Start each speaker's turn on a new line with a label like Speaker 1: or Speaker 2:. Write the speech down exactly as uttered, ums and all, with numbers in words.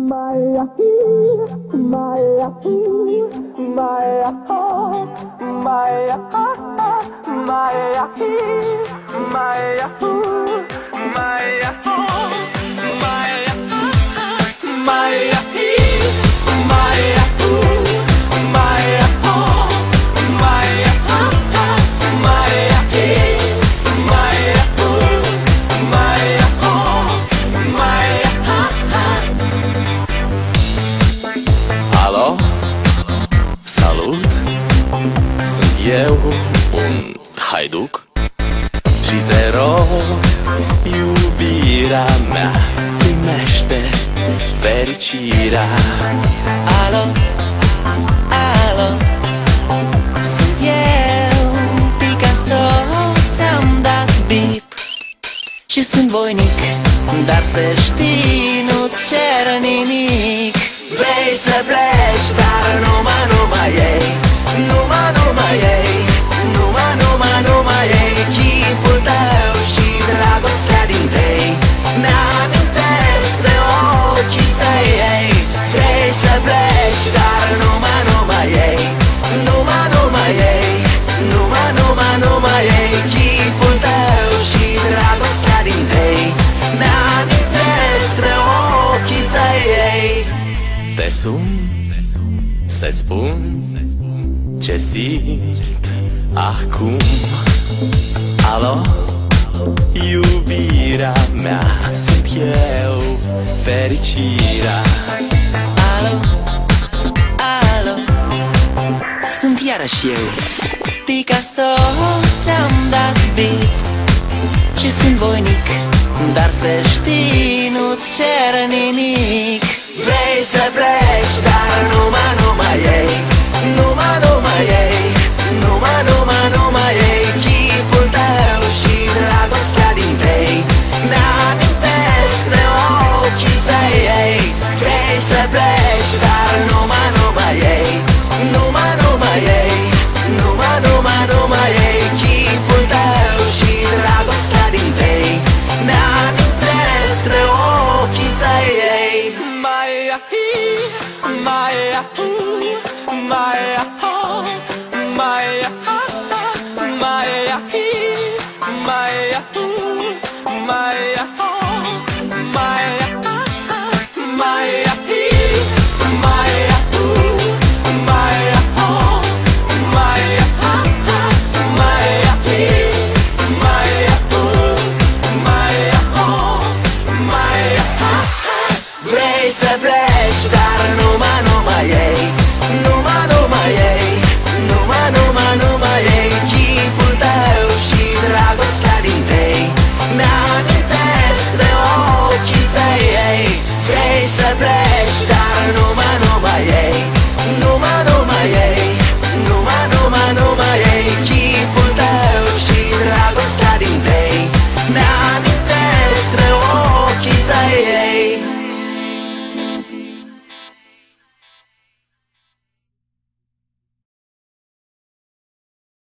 Speaker 1: Maya, Maya, Maya, Maya, Maya, Maya, Maya, Maya, Maya.
Speaker 2: Alo, salut, sunt eu, un haiduc și te rog, iubirea mea, primește fericirea.
Speaker 3: Alo, alo, sunt eu, Picasso, ți-am dat bip și sunt voinic, dar să știi, nu-ți cer nimic. Vrei să pleci, dar numai, numai ei, numai, numai ei, numai, numai, numai ei, chipul tău și dragostea din tei mi-amintesc de ochii tăi, ei. Vrei să pleci, dar numai, numai ei, numai, numai ei, numai, numai, numai ei, chipul tău și dragostea din tei mi-amintesc de ochii tăi, ei.
Speaker 2: Te sun să-ți spun ce simt acum. Alo, iubirea mea, sunt eu, fericirea.
Speaker 3: Alo, alo, sunt iarăși eu, Picasso, ți-am dat bip și sunt voinic, dar să știi, nu-ți cer nimic. Vrei să pleci, dar numai, numai ei, numai, numai ei, numai, numai, numai ei, chipul tău și dragostea din tei mi-amintesc de ochii tăi, ei. Vrei să pleci, dar numai, numai ei, numai, numai ei, numai, numai, numai ei, chipul tău și dragostea din tei mi-amintesc de ochii tăi, ei.
Speaker 2: Maya, Maya, Maya, Maya, Maya, Maya, Maya, Maya, Maya,
Speaker 3: Vrei să pleci, dar numai